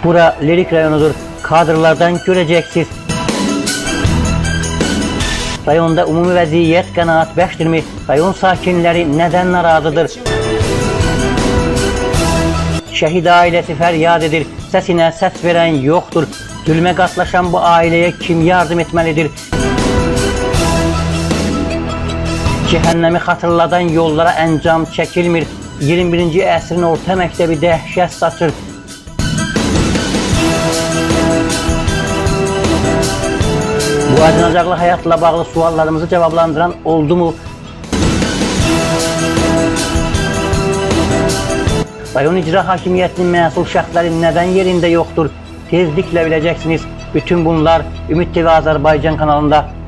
Bura Lirik rayonudur. Kadrlardan göreceksiniz. Rayonda umumi vəziyyət qənaətbəxşdirmi? Rayon sakinləri nədən narazıdır? Şəhid ailəsi fəryad edir. Səsinə səs verən yoxdur. Zülmə qatlaşan bu ailəyə kim yardım etməlidir? Cəhənnəmi xatırladan yollara əncam çəkilmir. 21-ci əsrin orta məktəbi dəhşət saçır. Bu acınacaqlı həyatla bağlı suallarımızı cavablandıran oldu mu? Rayon İcra Hakimiyyətinin məsul şəxsləri nədən yerində yoxdur? Tezliklə biləcəksiniz. Bütün bunlar Ümid TV Azərbaycan kanalında.